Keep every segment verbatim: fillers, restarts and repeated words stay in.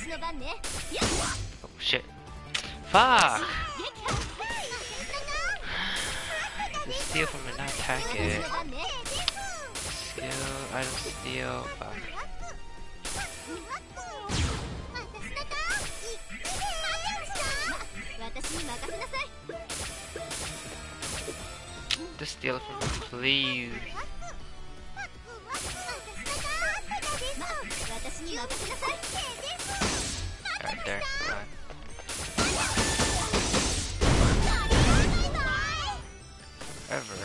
Oh shit. Fuck! Steal from it, not attack it. Skill, item steal. Fuck. Just steal from me, please. Right there, run. Ever.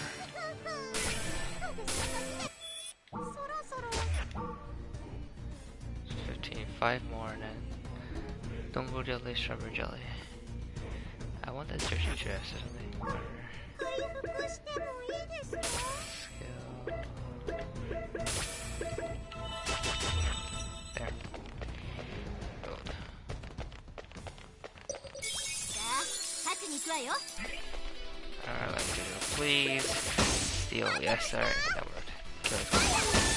Fifteen, five more, and then Dongo jelly, strawberry jelly. I want that dirty dress or something. Whatever. Skill. There. Gold. Alright, let's do it. Please. Steal. Yes, alright. That worked. Kill this one.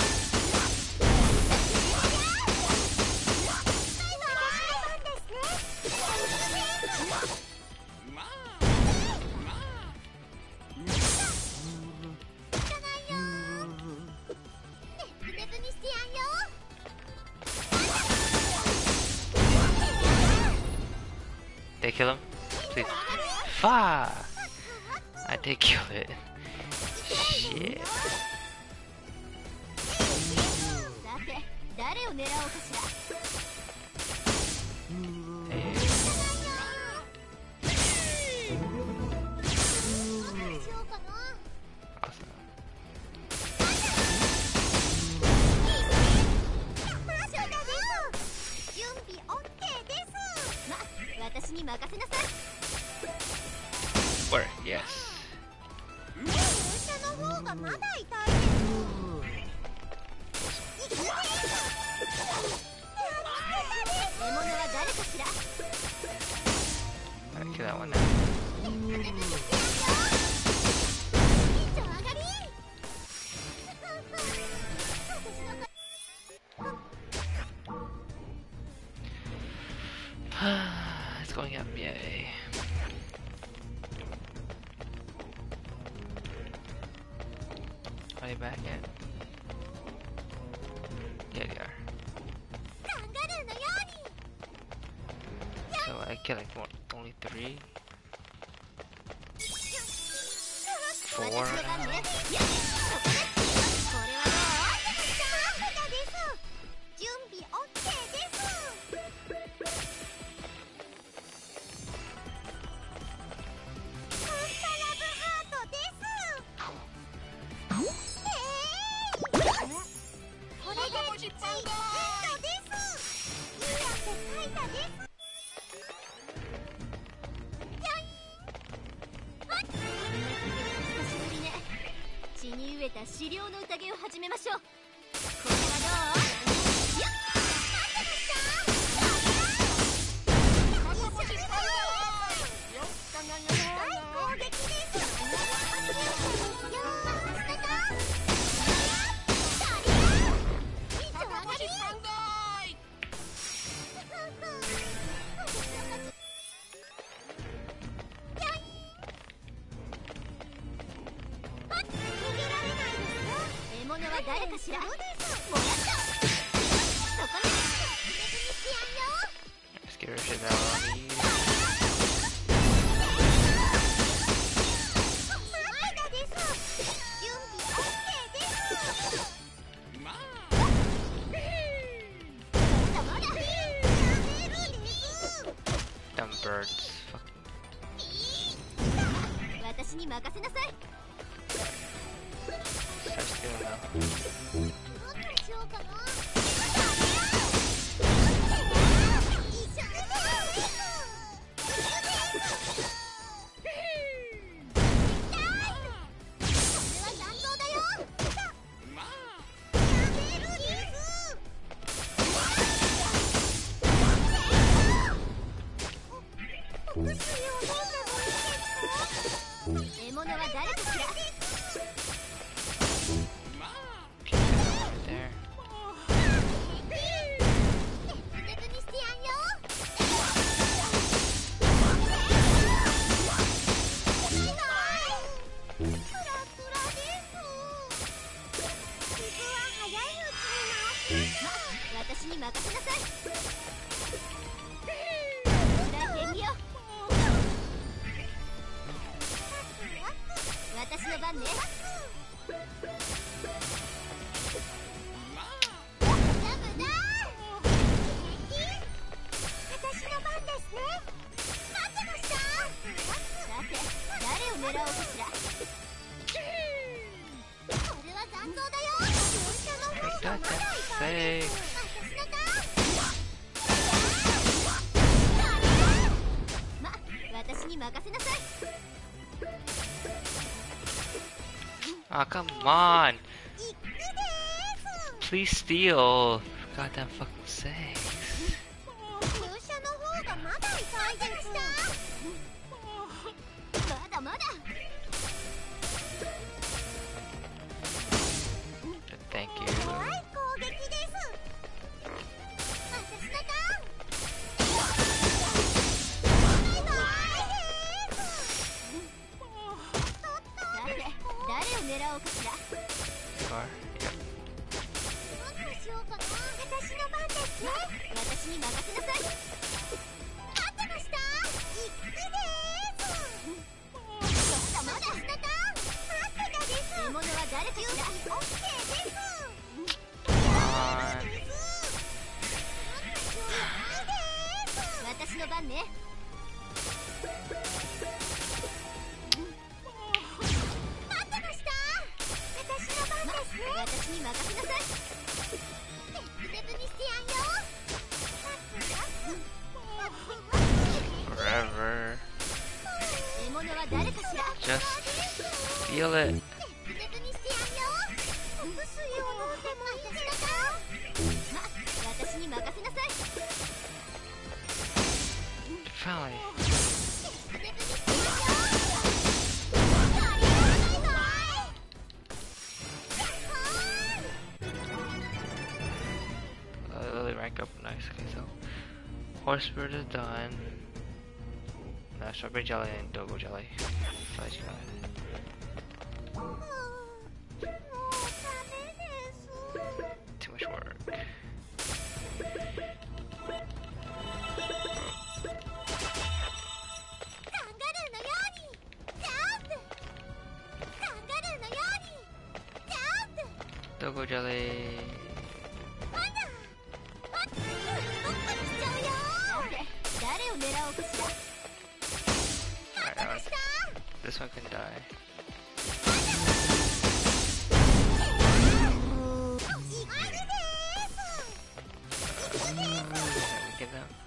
Did I kill him? Please. Fuck! I did kill it. Shit. Where? Yes. Alright, kill that one now. It's going up, yay. Are they back yet? Yeah, they are. So I kill like what, only three? Four now? Scare shit out of me. Dumb birds. Fucking. Start stealing now. There. 私に任せなさい。開いてみよう。私の番ね。 Oh, come on! Please steal! For goddamn fucking sakes. Thank you. Or, yep. Forever. Just feel it. Finally. Uh, really rank up nice. Okay, so Horse Spirit is done. Now Strawberry Jelly and Dogo Jelly. Fudge God. Too much work. Dogo Jelly. Alright, this one can die. Uh, get them.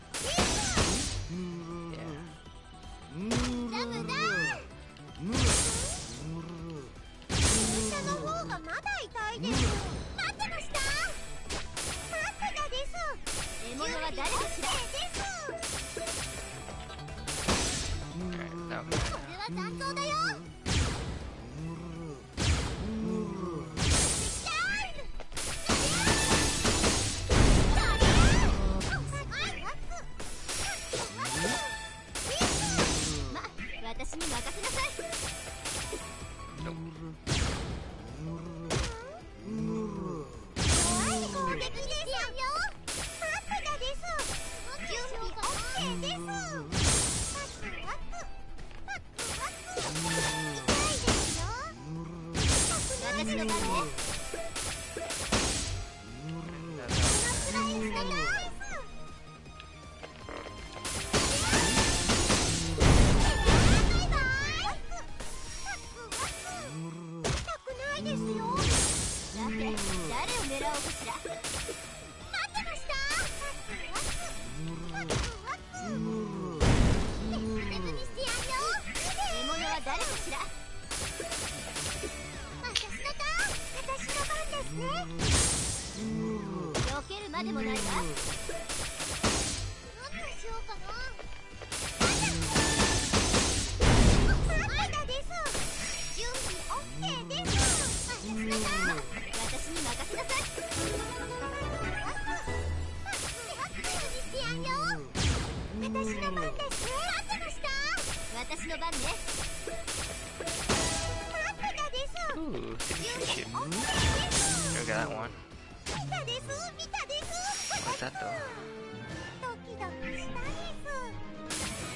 Ooh, look at that one. What's that though? ドキドキしたです。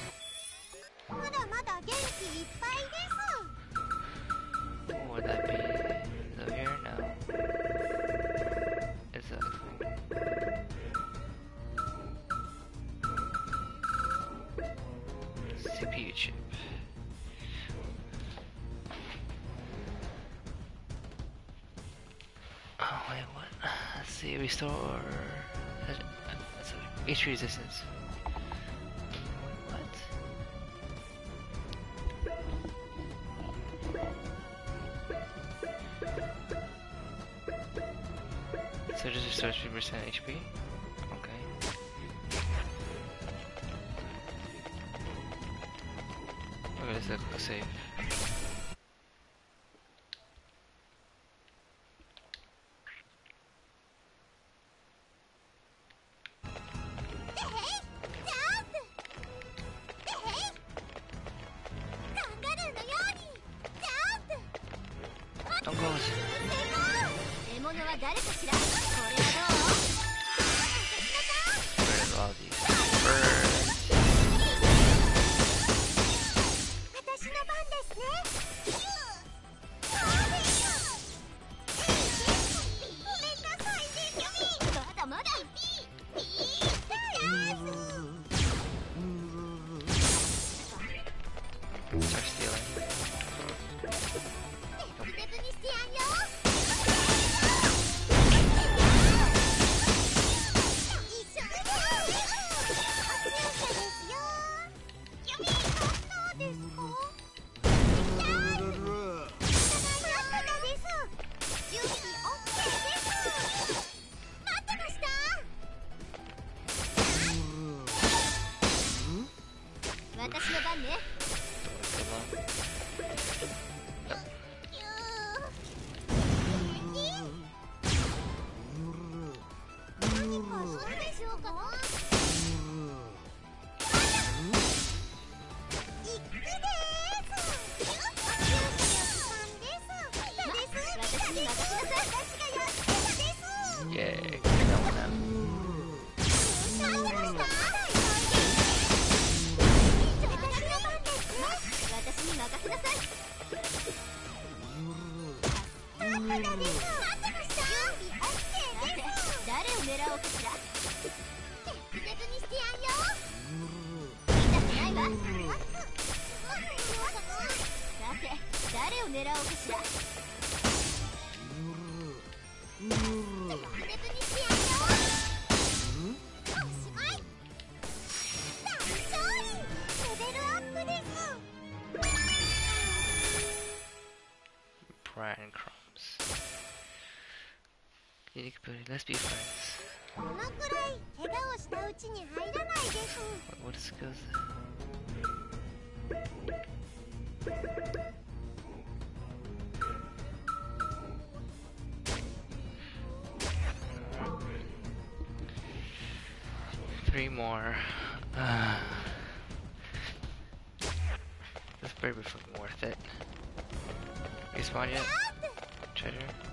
まだまだ元気いっぱいです。 What would that be? Is it here? No. It's a C P U chip. Oh wait, what? Let's see, restore uh, H P resistance. What? So just restores fifty percent H P? Okay. Okay, let's look a save. Don't go. 獲物は誰かしら。これはどう？ Get rid of all these birds. 私の番ですね。ごめんなさいね、キュミ。 まだまだ。 Start stealing. 別々にしてやんよ。一緒にね。熱いですよ。キュミ、そうですか。やったです。準備 OK です。待ってました。 私の番ね。 Yay, get that one out. 私に任せなさい。誰を狙おうかしら。 別にしてやんよ。 痛くないわ。さて、誰を狙おうかしら。 別にしてやんよ。おしまい。大勝利。レベルアップです。 Brian crumbs. Unique ability. Let's be friends. このくらい怪我をしたうちに入らないです。 What, what skills? Three more. Uh, this better be fucking worth it. Respawn yet? Treasure?